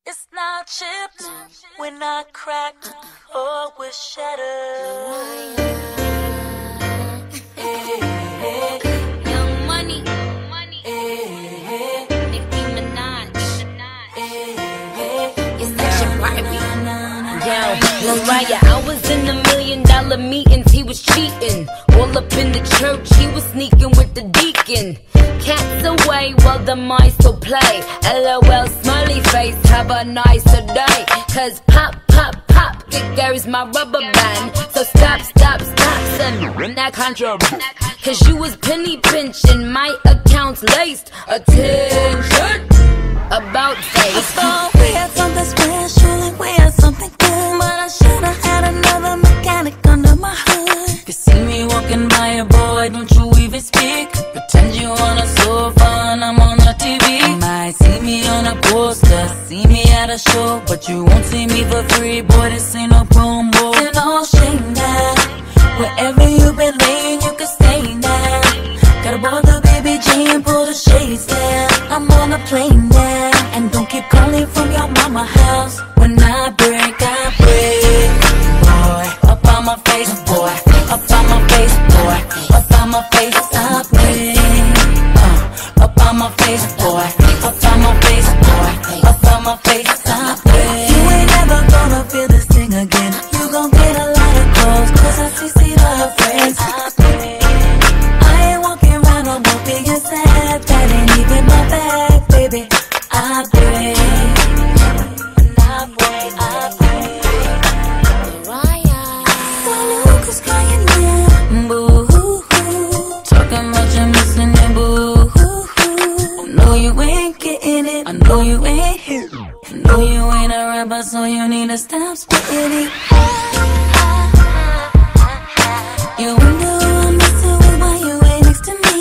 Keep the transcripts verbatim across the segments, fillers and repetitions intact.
It's not chips, we're not cracked, or we're shattered. Hey, hey, hey. Young Money, Hey, hey, Nicki Minaj, hey, hey. it's Action Barbie. Yo, Yo, Mariah, I was in a million dollar meetings, he was cheating. All up in the church, he was sneaking with the deacon. Cats away while the mice still play. LOL, smiley face, have a nicer day. Cause pop, pop, pop, there's my rubber band. So stop, stop, stop, son, that contraband. Cause you was penny pinching, my account's laced. Attention, about face. I thought we had something special, like we had something good, but I should've had another mechanic under my hood. You see me walking by a boy, don't you even speak. Pretend you on a sofa and I'm on the T V. You might see me on a poster, see me at a show, but you won't see me for free, boy, this ain't no promo. You're no shame now, wherever you been laying, you can stay now. Gotta board the baby G and pull the shades down. I'm on a plane now, and don't keep calling from your mama house. When I break, I break, boy. Up on my face, boy. Up on my face, boy. Up on my face, I break. Uh, up on my face, boy. Up on my face, boy. Up on my face, I break. You ain't never gonna feel this thing again. You gon' get a lot of calls, cause I see see the friends. I break. I ain't walking around no more being sad. That ain't even my bag, baby. I break. When I break, I break. Mariah, Darling, who could crying now? Boo-hoo-hoo. Talking about you missing it, boo-hoo-hoo. I know you ain't getting it, I know you ain't here. I know you ain't a rapper, so you need to stop spitting it. You wonder who I'm messing with, why you ain't next to me.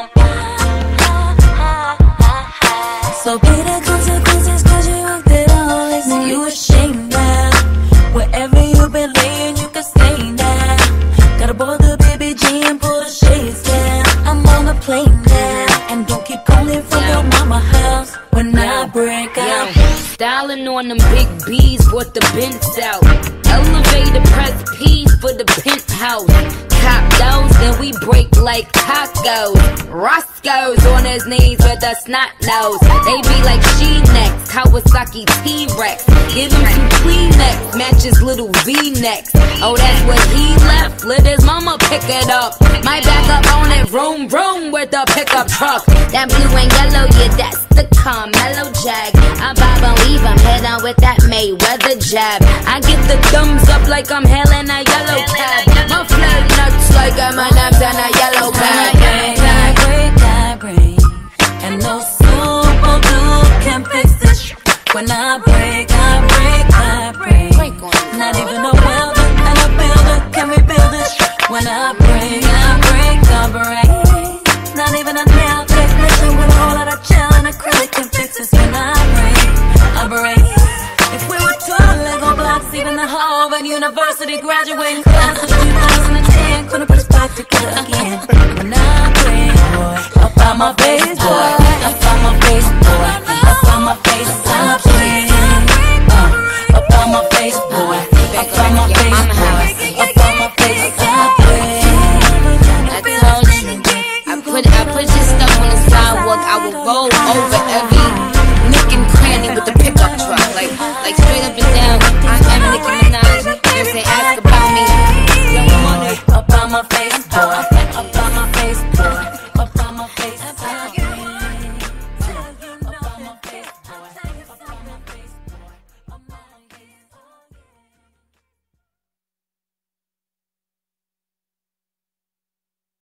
So pay the consequences, cause you acted all like me. You ashamed now, wherever you been laying, you can stay now. Gotta board the baby G and pull the shades down. I'm on a plane now, and don't keep calling from your mama house. When I break out, styling on them big B's, brought the Benz out. Elevator press P's for the penthouse. Cop those, then we break like tacos. Roscoe's on his knees with a snot nose. They be like she next, Kawasaki T-Rex. Give him some Kleenex, matches little V-necks. Oh, that's what he left, let his mama pick it up. My back up on it, vroom vroom with the pickup truck. That blue and yellow, yeah, that's the Carmelo Jag. I bob and weave, I'm head on with that Mayweather jab. I give the thumbs up like I'm hailing a yellow cab. My flow nuts like M and M's and a yellow bag. I break, I break, and no super glue can fix this. When I break, I break, I break. Not even a welder and a builder can rebuild this. When I break, I break, I break. Not even a nail technician with a whole lot of gel and acrylic can fix this. When I break, I break. If we were twelve Lego blocks, even the Harvard University graduating class of two thousand ten couldn't put us back together again. When I break, boy, up on my face, boy. Up on my face, boy. Up on my face, I break. Uh, up on my face, boy. Up on my face, boy. Up on my face, I break. I told you, I put I put your stuff on the sidewalk. I will roll over every nook and cranny with the pickup truck, like like straight up in